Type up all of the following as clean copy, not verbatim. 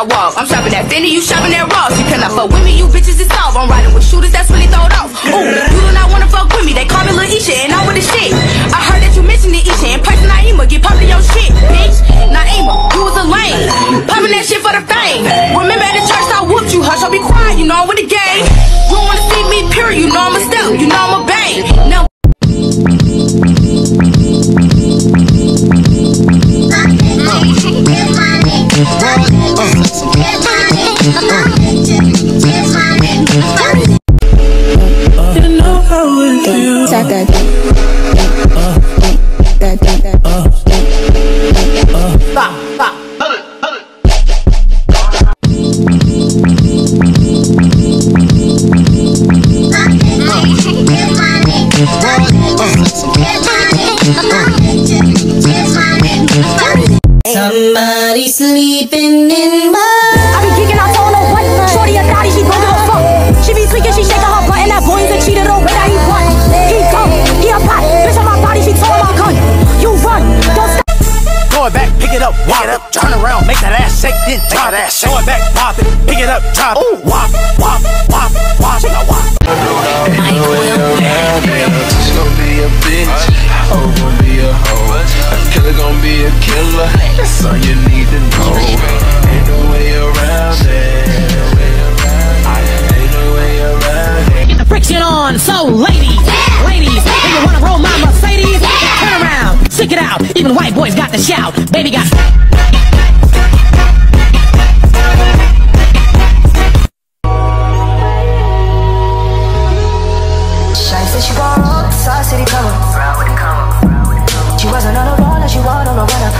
walk. I'm shopping at Fendi, you shopping at Ross. You cannot fuck with me, you bitches is soft. I'm riding with shooters that's really throwed off. Ooh, you do not wanna fuck with me, they call me Lil Isha and I'm with the shit. I heard that you mentioned the Isha in person, Naima, get pumped in your shit, bitch. Naima, you was a lame, pumping that shit for the fame. Remember at the church I whooped you, hush, I'll be quiet, you know I'm with the gang. You don't wanna see me pure, you know I'm a step, you know I'm a bang. Now you know how it feels. Somebody sleeping in my. I be kicking out on no what? Shorty a thotty, she gon' give a fuck. She be tweaking, she shaking her butt, and that boy's a cheater the way that he run. He dumb, he a pot, bitch on my body, she tore my gun. You run, don't stop. Throw it back, pick it up, walk it up, turn around, make that ass shake, then drop that shake. Throw it back, pop it, pick it up, drop it, wop, wop, wop, wop, shake a wop. She's gon' be a bitch, oh, gon' be a hoe. A killer gon' be a killer, that's all you need to know. Ain't no way around it. Ain't no way around it. Get the friction on, so ladies, ladies, if you wanna roll my Mercedes, turn around, stick it out. Even white boys got to shout, baby got. She gon' roll, South City cover. She wasn't on a roller, she was on a runner.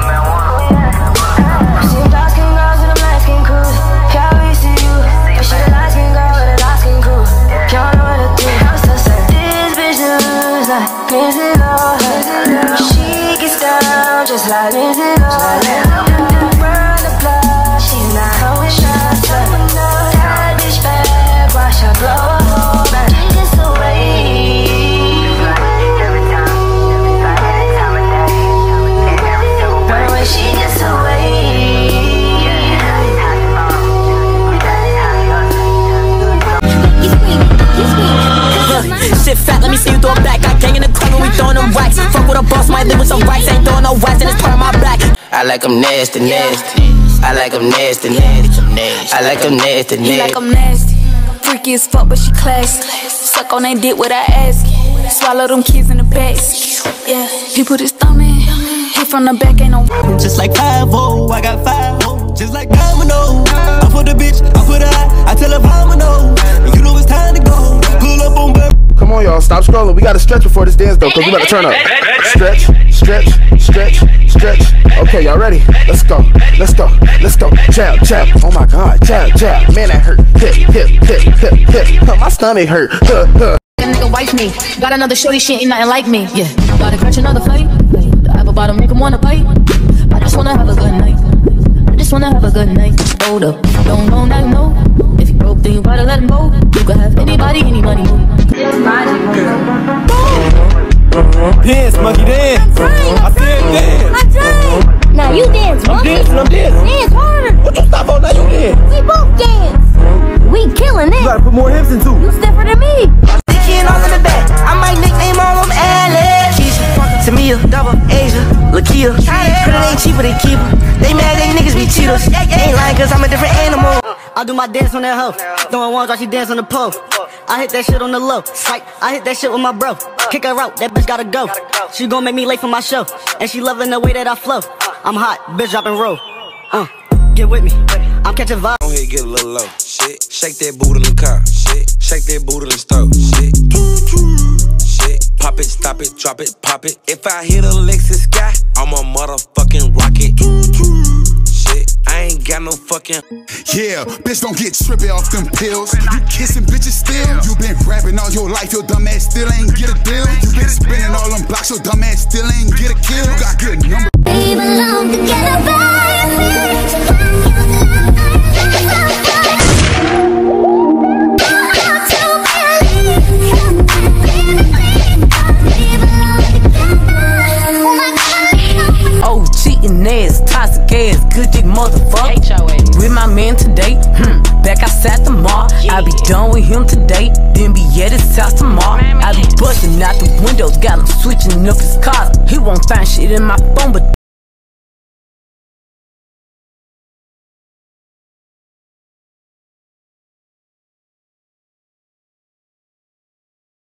Seen dark skin girls with a light skin crew. Can't we see you? But she the light skin girl with a dark skin crew. Can't know what to do. This bitch looks like Lindsay Lohan. She gets down just like Lindsay Lohan. Run the block, she's not going shots. That bitch bad, watch her blow a hole back. Just the way. She gets away. Shit fat, let me see you throw it back. Got gang in the club and we throwing them racks. Fuck with a boss, might live with some racks. Ain't throwing no wax and it's part of my back. I like them nasty, nasty. I like them nasty, nasty. I like them nasty, nasty. You like them nasty. Freaky as fuck, but she classy. Suck on that dick without asking. Swallow them kids in the basket. Yeah, he put his thumb in. Hit from the back, ain't no. Just like 5-0, I got 5-0. Just like domino. I put the bitch, I put her eye, I tell her domino. You know it's time to go. Pull up on back. Come on, y'all, stop scrolling. We gotta stretch before this dance though, cause we about to turn up. Stretch, stretch, stretch, stretch. Okay, y'all ready? Let's go, let's go, let's go. Jab, jab. Oh my God, jab, jab. Man, that hurt. Hip, hip, hip, hip, hip. My stomach hurt. That nigga wife me. Got another shorty, she ain't nothing like me. Yeah, gotta catch another fight. The apple bottom make him wanna bite. I just wanna have a good night. I just wanna have a good night. Hold up, don't know that no. If you broke, then you gotta let him go. You can have anybody, any money. Dance, monkey, dance. I said dance. Now you dance, monkey. I'm dancing. Dance harder. What you stop on now? You dance. We both dance. We killing it. You gotta put more hips into it. You stiffer than me. Sticking all in the back. I might nickname all them Alex. Tamia, double Asia, Lakia. Pretty ain't cheaper, they keep her. They mad, they niggas be cheaters. Ain't lying cause I'm a different animal. I do my dance on that hoe. Throwing ones while she dance on the pole. I hit that shit on the low. Psych, I hit that shit with my bro. Kick her out, that bitch gotta go. She gon' make me late for my show. And she loving the way that I flow. I'm hot, bitch dropping roll. Get with me, I'm catching vibes. Go ahead, get a little low. Shit, shake that booty in the car. Shit, shake that booty in the stove. Shit, shit, pop it, stop it, drop it, pop it. If I hit a Lexus sky, I'm a motherfucking rocket. Shit, I ain't got no fucking. Yeah, bitch, don't get trippy off them pills. You kissing bitches still. You been rapping all your life, your dumb ass still ain't get a deal. You been spinning all them blocks, your dumb ass still ain't get a kill. You got good numbers. We belong together, baby. Oh, cheating ass, toxic ass, good dick motherfucker. With my man today. Back outside the mall. I be done with him today, then be at his house tomorrow. I be busting out the windows, got him switching up his cars. He won't find shit in my phone, but